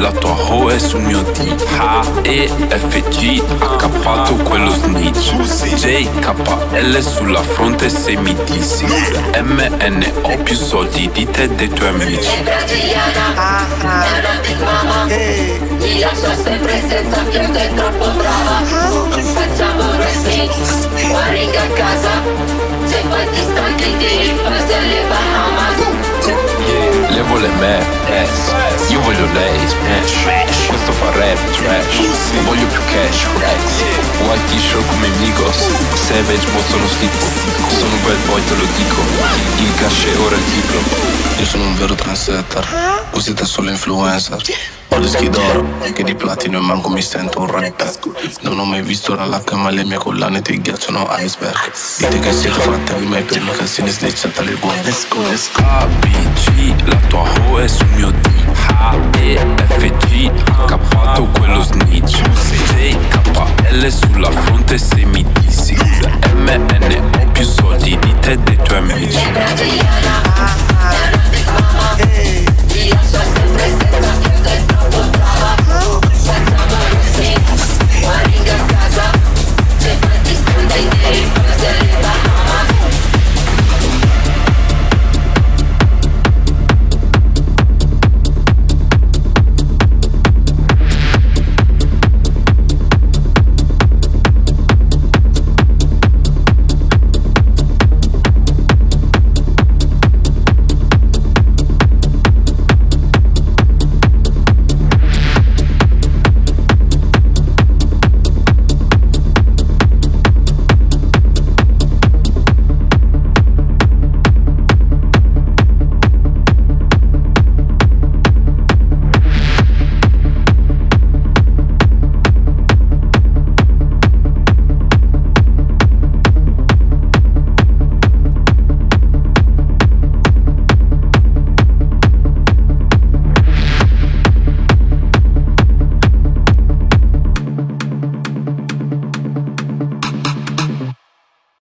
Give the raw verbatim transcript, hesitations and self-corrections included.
la tua ho è sul mio D. H E F G, accappato quello snitch. J K L sulla fronte se mi dissi. M N O più soldi di te e dei tuoi amici. Mi lascia sempre senza fiato, è troppo brava. Facciamo wrestling, fuori a casa. Se poi ti stanchi ti ripassi alle Bahamas. Levo le me, ass. Io voglio lei, smash. Questo fa rap, trash. Voglio più cash, Rex. White t-shirt come Migos. Savage, mo sono schifo. Sono un bad boy, te lo dico. Il cash è ora il titolo. Io sono un vero trendsetter. Voi siete solo influencer. Ho dischi d'oro, che di platino e manco mi sento un rapper. Non ho mai visto la lacca ma le mie collane ti ghiacciano iceberg. Dite che siete fratelli ma i primi casini snitchate alle buone. Let's go, let's go. A, B, G, la tua ho è sul mio D. H, E, F, G, accappato quello snitch. J, K, L sulla fronte se mi dissi. M, N, O più soldi di te e dei tuoi amici. Mi lascia